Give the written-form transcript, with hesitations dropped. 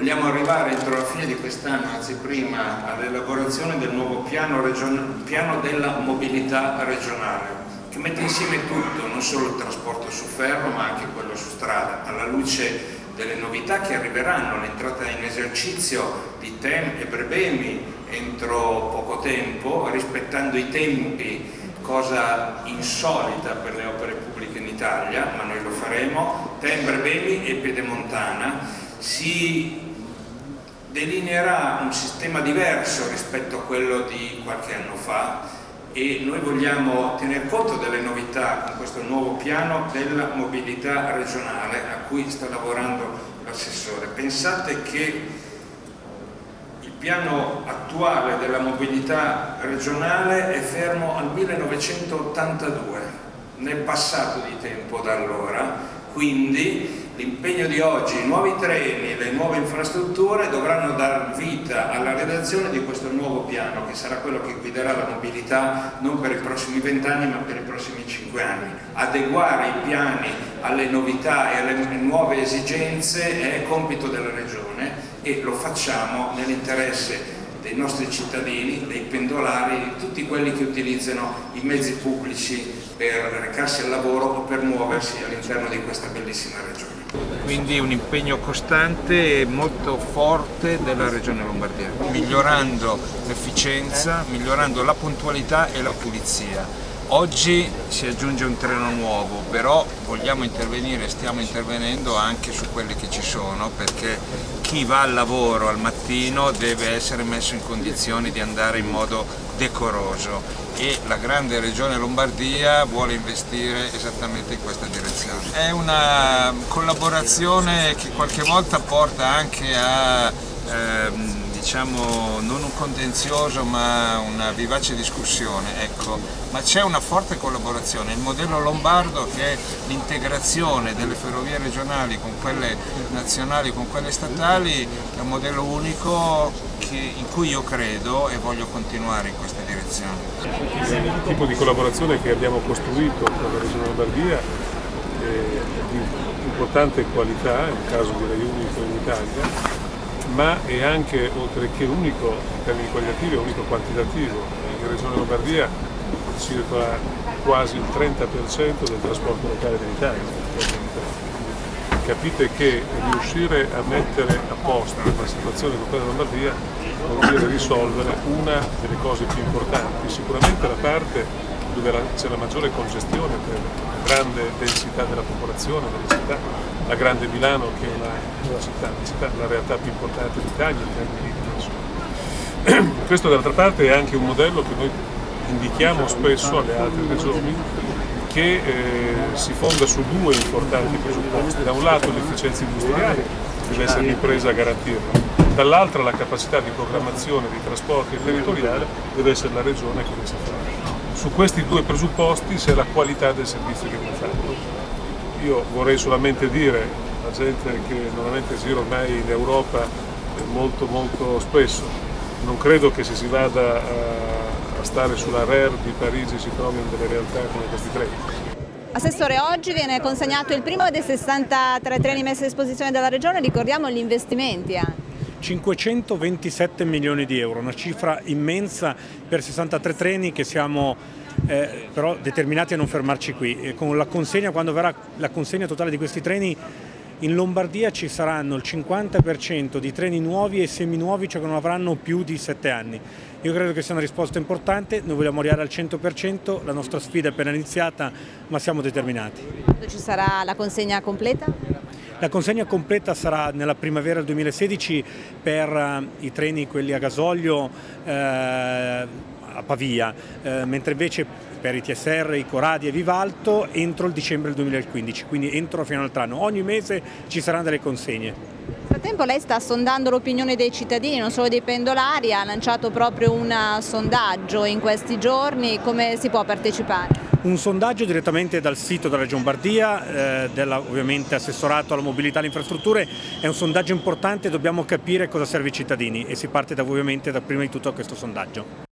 Vogliamo arrivare entro la fine di quest'anno, anzi prima, all'elaborazione del nuovo piano della mobilità regionale, che mette insieme tutto, non solo il trasporto su ferro ma anche quello su strada, alla luce delle novità che arriveranno, l'entrata in esercizio di TEM e Brebemi entro poco tempo, rispettando i tempi, cosa insolita per le opere pubbliche in Italia, ma noi lo faremo. TEM, Brebemi e Pedemontana. Si delineerà un sistema diverso rispetto a quello di qualche anno fa e noi vogliamo tener conto delle novità con questo nuovo piano della mobilità regionale a cui sta lavorando l'assessore. Pensate che il piano attuale della mobilità regionale è fermo al 1982, nel passato di tempo da allora, quindi l'impegno di oggi, i nuovi treni, le nuove infrastrutture dovranno dar vita alla redazione di questo nuovo piano che sarà quello che guiderà la mobilità non per i prossimi 20 anni ma per i prossimi 5 anni. Adeguare i piani alle novità e alle nuove esigenze è compito della Regione e lo facciamo nell'interesse dei nostri cittadini, dei pendolari, di tutti quelli che utilizzano i mezzi pubblici per recarsi al lavoro o per muoversi all'interno di questa bellissima regione. Quindi un impegno costante e molto forte della Regione Lombardia, migliorando l'efficienza, migliorando la puntualità e la pulizia. Oggi si aggiunge un treno nuovo, però vogliamo intervenire, stiamo intervenendo anche su quelli che ci sono, perché chi va al lavoro al mattino deve essere messo in condizioni di andare in modo decoroso e la grande Regione Lombardia vuole investire esattamente in questa direzione. È una collaborazione che qualche volta porta anche a diciamo non un contenzioso ma una vivace discussione, ecco. Ma c'è una forte collaborazione. Il modello lombardo, che è l'integrazione delle ferrovie regionali con quelle nazionali, con quelle statali, è un modello unico in cui io credo e voglio continuare in questa direzione. Il tipo di collaborazione che abbiamo costruito con la Regione Lombardia è di importante qualità, è un caso direi unico in Italia, ma è anche, oltre che unico in termini qualitativi, è unico quantitativo. In Regione Lombardia circola quasi il 30% del trasporto locale dell'Italia. Capite che riuscire a mettere a posto una situazione come quella della Lombardia vuol dire risolvere una delle cose più importanti, sicuramente la parte dove c'è la maggiore congestione per la grande densità della popolazione, delle città, la grande Milano che è la realtà più importante d'Italia in termini di dimensioni. Questo d'altra parte è anche un modello che noi indichiamo spesso alle altre regioni, che si fonda su due importanti presupposti. Da un lato l'efficienza industriale deve essere l'impresa a garantirla, dall'altra la capacità di programmazione dei trasporti territoriali deve essere la regione che deve fare. Su questi due presupposti c'è la qualità del servizio che viene fatto. Io vorrei solamente dire alla gente che normalmente gira ormai in Europa molto spesso, non credo che se si vada a stare sulla RER di Parigi si trovino delle realtà come questi treni. Assessore, oggi viene consegnato il primo dei 63 treni messi a disposizione dalla Regione, ricordiamo gli investimenti anche. 527 milioni di euro, una cifra immensa per 63 treni che siamo però determinati a non fermarci qui. E con la consegna, quando verrà la consegna totale di questi treni, in Lombardia ci saranno il 50% di treni nuovi e seminuovi, cioè che non avranno più di 7 anni. Io credo che sia una risposta importante, noi vogliamo arrivare al 100%, la nostra sfida è appena iniziata, ma siamo determinati. Quando ci sarà la consegna completa? La consegna completa sarà nella primavera del 2016 per i treni, quelli a gasolio, a Pavia, mentre invece per i TSR, i Coradi e Vivalto entro il dicembre del 2015, quindi entro fino all'altro anno. Ogni mese ci saranno delle consegne. Nel frattempo lei sta sondando l'opinione dei cittadini, non solo dei pendolari, ha lanciato proprio un sondaggio in questi giorni, come si può partecipare? Un sondaggio direttamente dal sito della Regione Lombardia, ovviamente assessorato alla mobilità e alle infrastrutture. È un sondaggio importante, dobbiamo capire cosa serve ai cittadini e si parte ovviamente da prima di tutto da questo sondaggio.